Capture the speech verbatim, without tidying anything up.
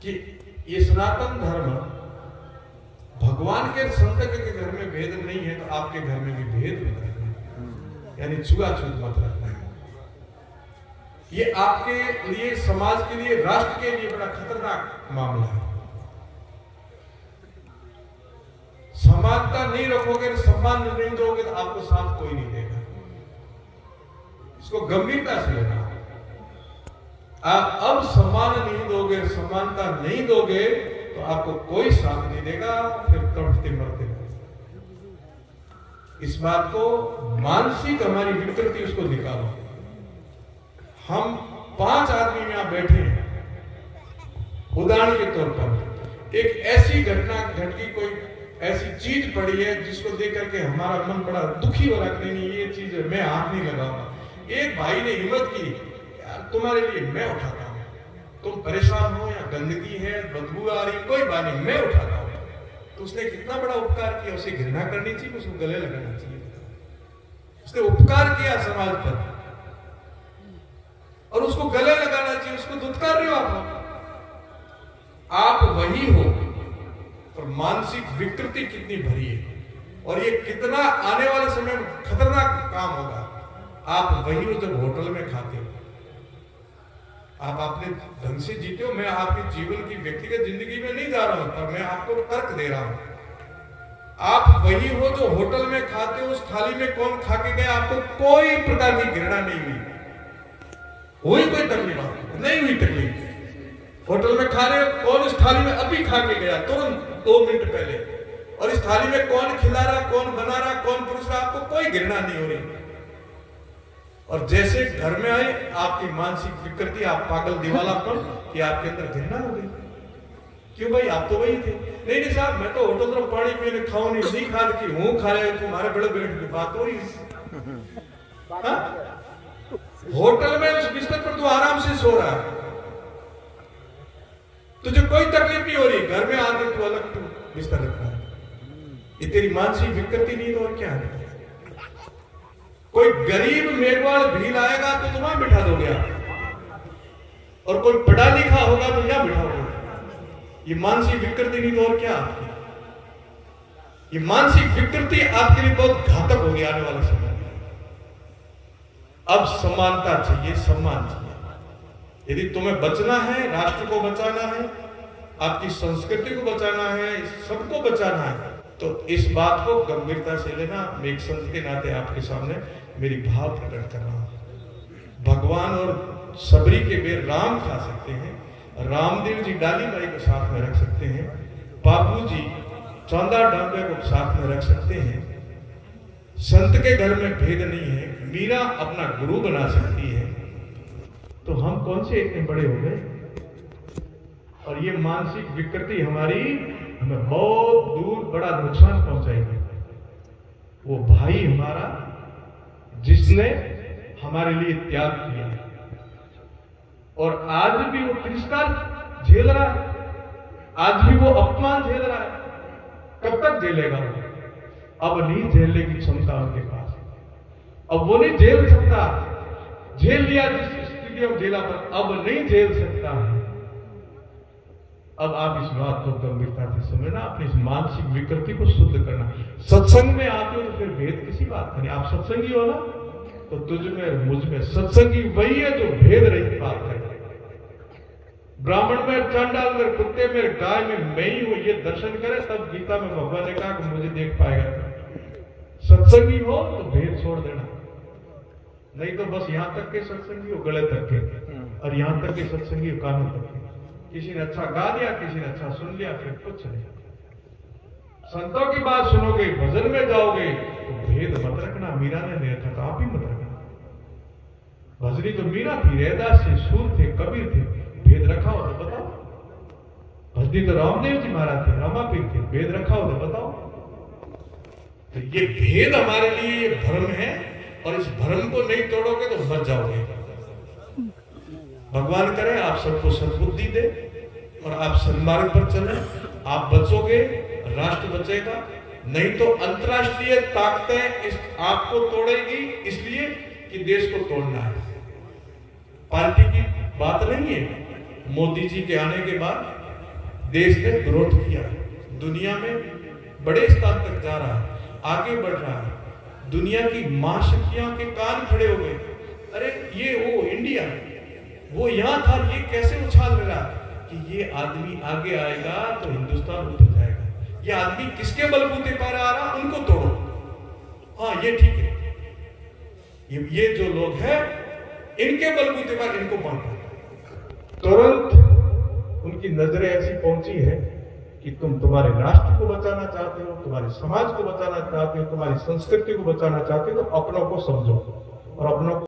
कि ये सनातन धर्म भगवान के संत के घर में भेद नहीं है तो आपके घर में भी भेद मत रखना, यानी छुआछूत मत रखना। ये आपके लिए, समाज के लिए, राष्ट्र के लिए बड़ा खतरनाक मामला है। समानता नहीं रखोगे, सम्मान नहीं दोगे तो आपको साथ कोई नहीं देगा। इसको गंभीरता से लेना। आप अब सम्मान नहीं दोगे, समानता नहीं दोगे तो आपको कोई साथ नहीं देगा, फिर तड़पते मरते रहोगे। इस बात को, मानसिक हमारी विकृति उसको निकालो। हम पांच आदमी यहां बैठे हैं, उदाहरण के तौर पर एक ऐसी घटना घटी, कोई ऐसी चीज पड़ी है जिसको देख करके हमारा मन बड़ा दुखी हो रहा है, नहीं ये चीज मैं हाथ नहीं लगाऊंगा। एक भाई ने हिम्मत की, यार तुम्हारे लिए मैं उठाता हूं, तुम परेशान हो या गंदगी है, बदबू आ रही, कोई बात नहीं, मैं उठाता हूं। तो उसने कितना बड़ा उपकार किया। उसे घृणा करनी चाहिए, उसको गले लगाना चाहिए। उसने उपकार किया समाज पर और उसको गले लगाना चाहिए। उसको दुत्कार रहे हो आप आप वही हो। और मानसिक विकृति कितनी भरी है और ये कितना आने वाले समय में खतरनाक काम होगा। आप वही हो जब होटल में खाते हो, आप अपने ढंग से जीते हो। मैं आपके जीवन की व्यक्तिगत जिंदगी में नहीं जा रहा हूं, पर मैं आपको तर्क दे रहा हूं। आप वही हो जो होटल में खाते हो, उस थाली में कौन खा के गया, आपको कोई प्रकार की घृणा नहीं हुई, हुई कोई तकलीफ नहीं हुई तकलीफ। होटल में खा रहे हो, कौन इस थाली में अभी खा के गया तुरंत दो मिनट पहले, और इस थाली में कौन खिला रहा, कौन बना रहा, कौन पुरुष रहा, आपको कोई घृणा नहीं हो रही। और जैसे घर में आए आपकी मानसिक विकृति, आप पागल दीवालापन कि आपके अंदर घृणा हो गई। क्यों भाई, आप तो वही थे। नहीं नहीं साहब, मैं तो होटल में पानी पीने खाऊं नहीं, नहीं खा रही हूं, खा रहे तुम्हारे बड़े बेटे की बात हो रही है। होटल में उस बिस्तर पर तू आराम से सो रहा है, तुझे कोई तकलीफ नहीं हो रही। घर में आके तू अलग तू बिस्तर रखा है, ये तेरी मानसिक विकृति नहीं तो और क्या है। कोई गरीब मेघवाल भील आएगा तो तुम वहां बिठा दोगे आप, और कोई पढ़ा लिखा होगा तो यहां बिठाओगे। ये मानसिक विकृति नहीं तो और क्या। ये मानसिक विकृति आपके लिए बहुत घातक होगी आने वाले समय में। अब समानता चाहिए, सम्मान चाहिए। यदि तुम्हें बचना है, राष्ट्र को बचाना है, आपकी संस्कृति को बचाना है, सबको बचाना है, तो इस बात को गंभीरता से लेना। मैं एक संत के नाते आपके सामने मेरी भाव प्रकट कर रहा हूं। भगवान और सबरी के बेर राम खा सकते हैं, रामदेव जी डाली बाई को साथ में रख सकते हैं, बाबू जी चौंदा डांबे को साथ में रख सकते हैं। संत के घर में भेद नहीं है। मीरा अपना गुरु बना सकती है, तो हम कौन से इतने बड़े हो गए। और ये मानसिक विकृति हमारी हमें बहुत दूर बड़ा नुकसान पहुंचाएगी। वो भाई हमारा जिसने हमारे लिए त्याग किया और आज भी वो तिरस्कार झेल रहा है, आज भी वो अपमान झेल रहा है। कब तक झेलेगा? अब नहीं झेलने की क्षमता उनके पास, अब वो नहीं झेल सकता। झेल लिया जिस स्थिति में झेला, पर अब नहीं झेल सकता है। अब आप इस बात को गंभीरता से समझना, अपनी इस मानसिक विकृति को शुद्ध करना। सत्संग में आते हो तो फिर भेद किसी बात का नहीं। आप सत्संगी हो ना, तो तुझ में मुझ में सत्संगी वही है जो भेद रहित बात करे। ब्राह्मण में, चांडाल में, कुत्ते में, गाय में मैं ही हूं, ये दर्शन करे, तब गीता में भगवान ने कहा कि मुझे देख पाएगा। सत्संगी हो तो भेद छोड़ देना, नहीं तो बस यहां तक के सत्संगी हो, गले तक के, और यहां तक के सत्संगी हो, कानों तक के। किसी ने अच्छा गा दिया, किसी ने अच्छा सुन लिया, फिर कुछ नहीं। संतों की बात सुनोगे, भजन में जाओगे तो भेद मत रखना। मीरा ने नहीं था तो आप ही मत रखना। भजनी तो मीरा थी, रैदास थे, सूर थे, कबीर थे। भेद रखा हो तो बताओ। भजनी तो रामदेव जी महाराज थे, रामापीर थे। भेद रखा हो तो बताओ। तो ये भेद हमारे लिए ये भ्रम है, और इस भ्रम को नहीं तोड़ोगे तो बच जाओगे। भगवान करे आप सबको सद्बुद्धि दे और आप सन्मार्ग पर चले, आप बचोगे, राष्ट्र बचेगा। नहीं तो अंतरराष्ट्रीय ताकतें इस आपको तोड़ेगी, इसलिए कि देश को तोड़ना है। पार्टी की बात नहीं है। मोदी जी के आने के बाद देश ने ग्रोथ किया, दुनिया में बड़े स्थान तक जा रहा है, आगे बढ़ रहा है, दुनिया की महाशक्तियों के कान खड़े हो गए। अरे ये वो इंडिया, वो यहां था, ये कैसे उछाल रहा कि ये आदमी आगे आएगा तो हिंदुस्तान उतर जाएगा। ये आदमी किसके बलबूते पर आ रहा, उनको तोड़ो। हाँ ये ठीक है, ये, ये जो लोग हैं इनके बलबूते पर इनको बांटो। तुरंत उनकी नजरें ऐसी पहुंची है कि तुम तुम्हारे राष्ट्र को बचाना चाहते हो, तुम्हारे समाज को बचाना चाहते हो, तुम्हारी संस्कृति को बचाना चाहते हो, तो अपनों को समझो और अपनों को